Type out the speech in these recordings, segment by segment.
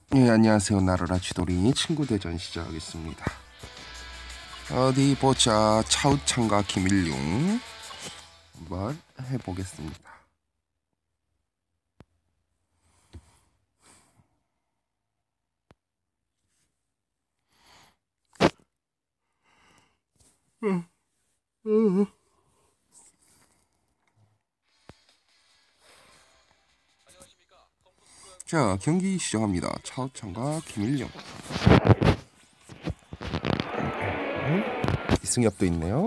예, 안녕하세요. 나르라 쥐돌이 친구 대전 시작하겠습니다. 어디 보자. 차우창과 김일용 한번 해보겠습니다. 자, 경기 시작합니다. 차우창과 김일용. 이승엽도 있네요.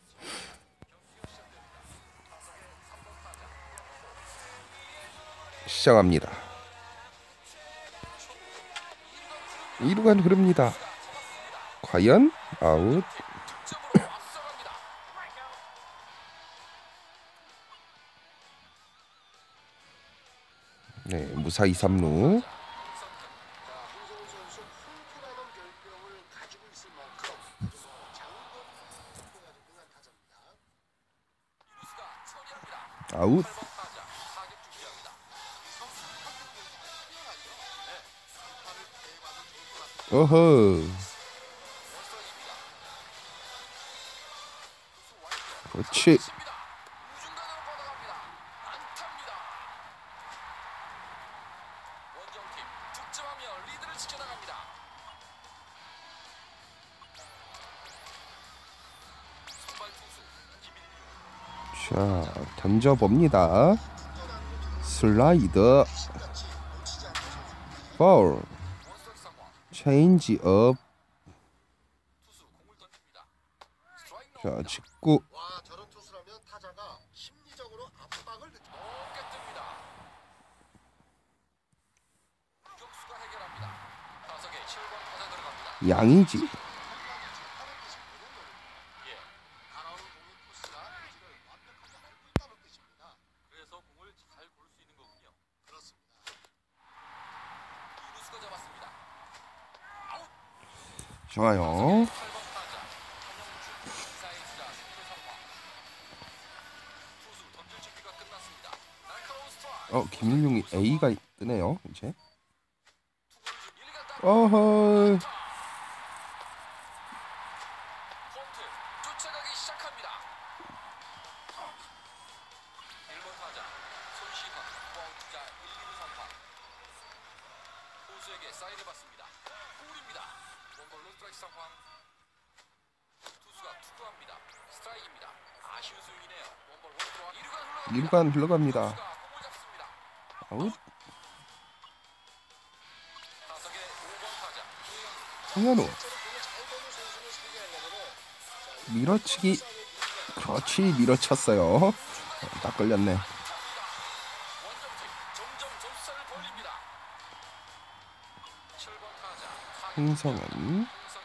시작합니다. 2루간 흐릅니다. 과연 아웃. 네, 무사히 3루. 아웃. 어허. 그렇지. 자, 던져봅니다. 슬라이더 파울. 체인지업. 자, 직구. 양이지. 좋아요. 김일용이 A가 뜨네요. 이제. 어허. 이루간 흘러갑니다. 아웃. 홍현우 밀어치기. 그렇지, 밀어쳤어요. 딱 걸렸네. 홍성은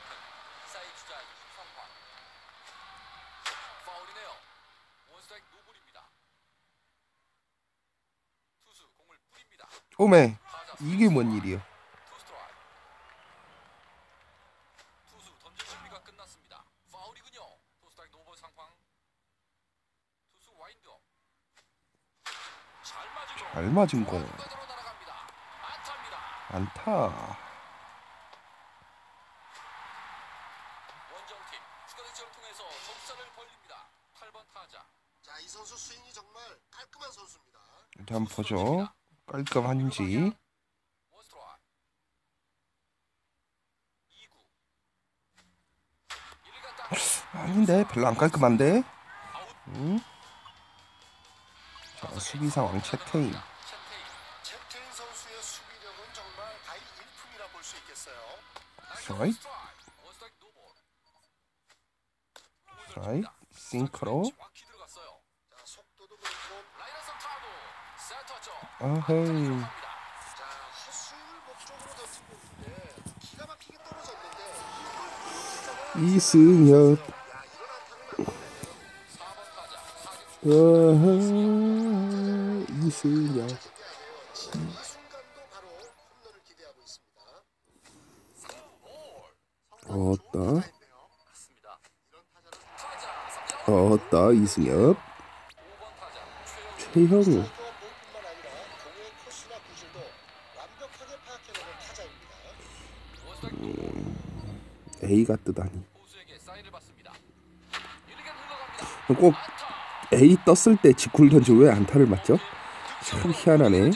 오메, 이게 뭔 일이요? 잘 맞은 공. 안타. 이 선수 스윙이 정말 깔끔한 선수입니다. 한번 보죠. 깔끔한지. 아닌데, 별로 안 깔끔한데. 자, 수비 상황 채태인. 채태인 선수의 수비력은 정말 가히 일품이라 볼 수 있겠어요. 스트라이크. 스트라이크. 싱크로. 어헤이. 이승엽. 이승엽. 어따 이승엽. 최형우. A가 뜨다니. 꼭 A 떴을 때 직구를 던지 왜 안타를 맞죠? 참 희한하네.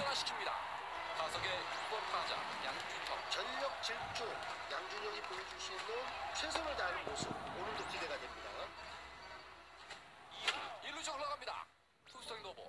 전력 질주 양준혁이 보여줄 수 있는 최선을 다하는 모습 오늘도 기대가 됩니다. 1루쪽 흘러갑니다. 투스트라이크 노볼.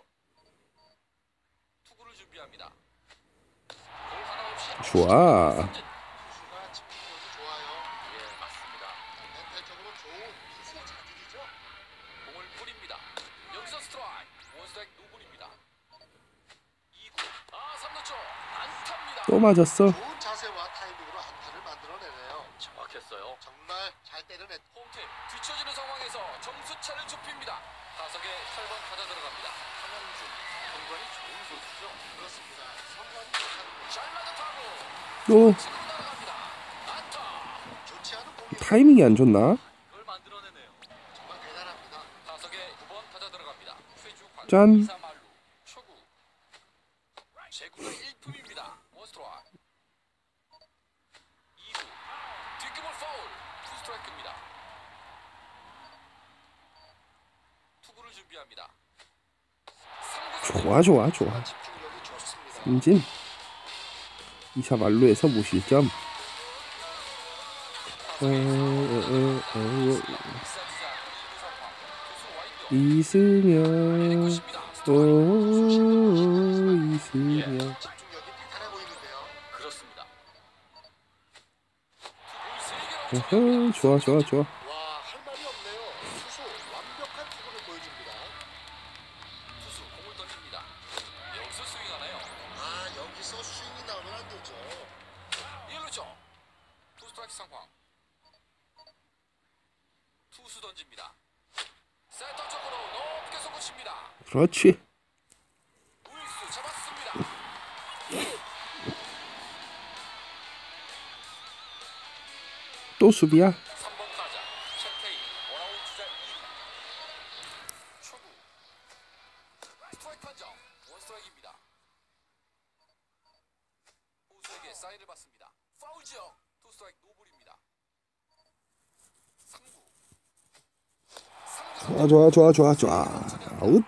투구를 준비합니다. 공 하나 없이 좋아. 투수가 집중력이 좋아요. 예, 맞습니다. 멘탈적으로 좋은 투수의 자질이죠. 공을 뿌립니다. 여기서 스트라이크. 원스트라이크 노볼입니다. 2구. 3루 쪽 안타입니다. 또 맞았어. 좋은 자세와 타이밍으로 안타를 만들어내네요. 정확했어요. 정말 잘 때려냈. 홈팀 뒤처지는 상황에서 점수차를 좁힙니다. 타석에 8번 타자 들어갑니다. 함영준. 공간이 좋은 선수죠. 그렇습니다. 성관이 좋다는 잘 맞은 타구. 또 치고 날아갑니다. 안타. 좋지 않은 공이 타이밍이 안 좋나? 그걸 만들어내네요. 정말 대단합니다. 타석에 9번 타자 들어갑니다. 최주환. 짠. 이사말루. 초구. 제구가 1품입니다. 원스트라이크. 2구. 뒷금을 파울. 투스트라이크입니다. 투구를 준비합니다. 좋아 좋아 좋아. 집중력이 좋습니다. 삼진. 2사 만루에서 무실점. 이승현. 이승현. 집중력이 대단해 보이는데요. 그렇습니다. 어허, 좋아 좋아 좋아. 와, 할 말이 없네요. 투수 완벽한 투구를 보여줍니다. 투수 공을 던집니다. 여기서 스윙하나요? 여기서 스윙이 나오면 안 되죠. 1루죠. 투스트라이크 상황. 투수 던집니다. 센터 쪽으로 높게 솟구칩니다. 그렇지. 우익수 잡았습니다. 또 수비야. 3번 타자 최태희 원아웃 주자 2구. 초구. 스트라이크 판정. 원스트라이크입니다. 호수에게 사인을 받습니다. 파울 지역. 투스트라이크 노볼입니다. 3구. 좋아 좋아 좋아 좋아 좋아. 아웃.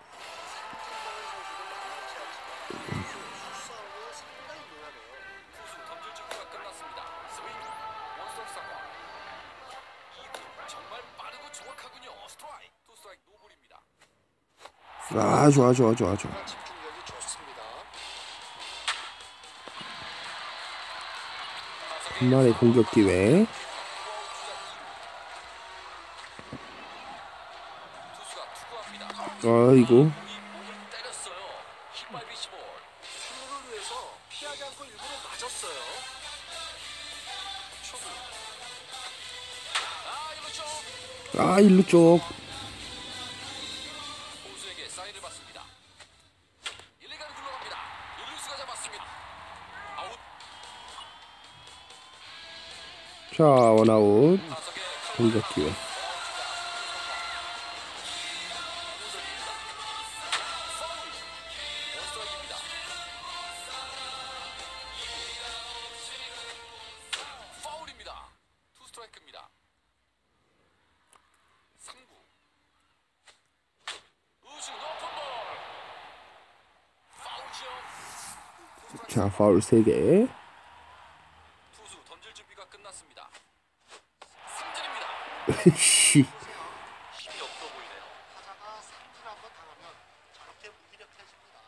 투수 던질 준비가 끝났습니다. 스윙. 원스트라이크 상황. 2구. 정말 빠르고 정확하군요. 스트라이크. 투스트라이크 노볼입니다. 좋아 좋아 좋아 좋아. 집중력이 좋습니다. 한 마리 공격 기회. 투수가 투구합니다. 아이고. 공이 몸을 때렸어요. 힙발비시볼. 출루를 위해서 피하지 않고 일부러 맞았어요. 초구. 이거 좀 일루 쪽. 호수에게 사인을 받습니다. 1루간 굴러갑니다. 1루수가 잡았습니다. 아웃. 자 원아웃. 타석에 공격 기회. 원스트라이크입니다. 파울입니다. 투스트라이크입니다. 3구. 우승 높은 볼. 파울 지역. 자 파울 3개. 투수 던질 준비가 끝났습니다. 삼진입니다. 씨. 힘이 없어 보이네요. 타자가 삼진 한번 당하면 저렇게 무기력해집니다.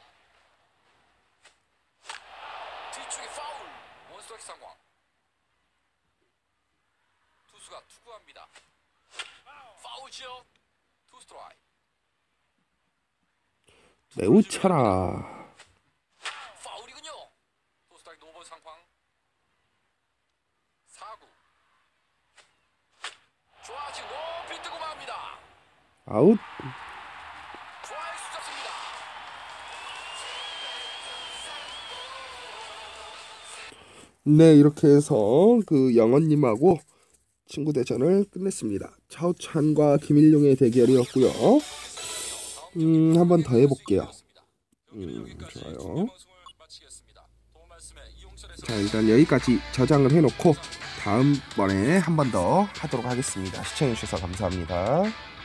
뒤쪽에 파울. 원스트라이크 상황. 투수가 투구합니다. 파울 지역. 투스트라이크. 매우 차라. 파울이군요. 투스트라이크 노볼 상황. 4구. 좌측 높이 뜨고 맙니다. 아웃. 좌익수 잡습니다. 네 이렇게 해서 그 영원님하고 친구 대전을 끝냈습니다. 차우찬과 김일용의 대결이었고요. 한 번 더 해볼게요. 좋아요. 자, 일단 여기까지 저장을 해놓고 다음번에 한 번 더 하도록 하겠습니다. 시청해주셔서 감사합니다.